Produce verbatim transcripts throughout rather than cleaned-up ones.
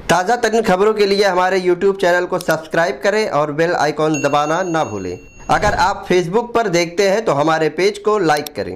ताज़ा तरीन खबरों के लिए हमारे यूट्यूब चैनल को सब्सक्राइब करें और बेल आइकॉन दबाना ना भूलें। अगर आप फेसबुक पर देखते हैं तो हमारे पेज को लाइक करें।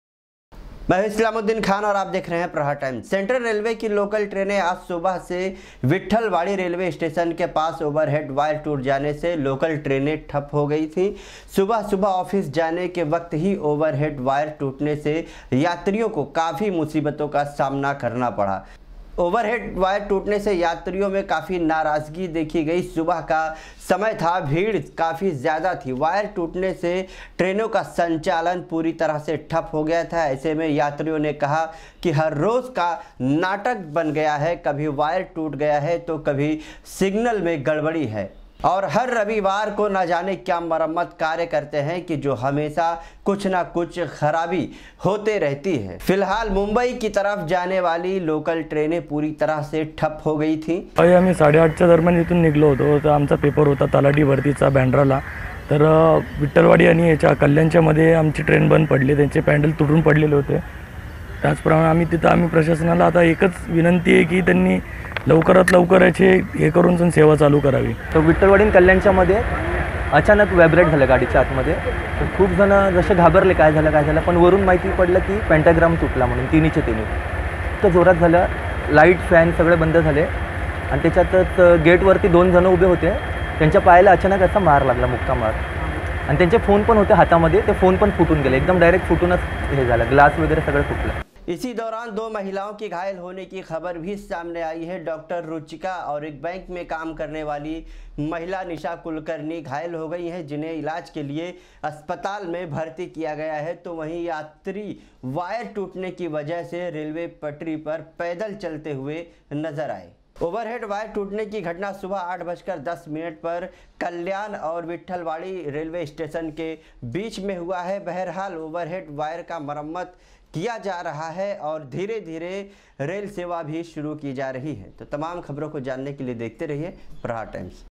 मैं इस्लामुद्दीन खान और आप देख रहे हैं प्रहार टाइम्स। सेंट्रल रेलवे की लोकल ट्रेनें आज सुबह से विट्ठलवाड़ी रेलवे स्टेशन के पास ओवरहेड वायर टूट जाने से लोकल ट्रेनें ठप हो गई थीं। सुबह सुबह ऑफिस जाने के वक्त ही ओवरहेड वायर टूटने से यात्रियों को काफ़ी मुसीबतों का सामना करना पड़ा। ओवरहेड वायर टूटने से यात्रियों में काफ़ी नाराज़गी देखी गई। सुबह का समय था, भीड़ काफ़ी ज़्यादा थी। वायर टूटने से ट्रेनों का संचालन पूरी तरह से ठप हो गया था। ऐसे में यात्रियों ने कहा कि हर रोज़ का नाटक बन गया है, कभी वायर टूट गया है तो कभी सिग्नल में गड़बड़ी है और हर रविवार को न जाने क्या मरम्मत कार्य करते हैं कि जो हमेशा कुछ ना कुछ खराबी होते रहती है। फिलहाल मुंबई की तरफ जाने वाली लोकल ट्रेनें पूरी तरह से ठप हो गई थी। आम्ही साडेआठच्या दरम्यान इथून निघलो होतो तर आमचा पेपर होता तलाठी भरतीचा बँड्राला। तर विठ्ठलवाडी आणि याच्या कल्याणच्या मध्ये आमची ट्रेन बंद पडली, त्यांचे पॅन्डल तुटून पडलेले होते। त्याचप्रमाणे आम्ही तिथं आम्ही प्रशासनाला आता एकच विनंती आहे की त्यांनी लवकरात लवकर याचे हे करून सेवा चालू करावी। तो विठ्ठलवाडी कल्याणच्या मध्ये अचानक व्हायब्रेट झालं गाडीच्या आतमध्ये, तर खूप जण जसे घाबरले काय झालं काय झालं, पण वरून माहिती पडलं की पेंटाग्राम तुटला म्हणून तिन्हीचे तिन्ही। तर जोरात झालं, लाईट फॅन सगळे बंद झाले आणि त्याच्यातच गेटवरती दोन जण उभे होते, त्यांच्या पायाला अचानक असा मार लागला, मुक्का मार, आणि त्यांचे फोन पण होते हातामध्ये, ते फोन पण फुटून गेले, एकदम डायरेक्ट फुटूनच हे झालं, ग्लास वगैरे सगळं फुटलं। इसी दौरान दो महिलाओं की घायल होने की खबर भी सामने आई है। डॉक्टर रुचिका और एक बैंक में काम करने वाली महिला निशा कुलकर्णी घायल हो गई हैं, जिन्हें इलाज के लिए अस्पताल में भर्ती किया गया है। तो वहीं यात्री वायर टूटने की वजह से रेलवे पटरी पर पैदल चलते हुए नजर आए। ओवरहेड वायर टूटने की घटना सुबह आठ बजकर दस मिनट पर कल्याण और विट्ठलवाड़ी रेलवे स्टेशन के बीच में हुआ है। बहरहाल ओवरहेड वायर का मरम्मत किया जा रहा है और धीरे धीरे रेल सेवा भी शुरू की जा रही है। तो तमाम खबरों को जानने के लिए देखते रहिए प्रहार टाइम्स।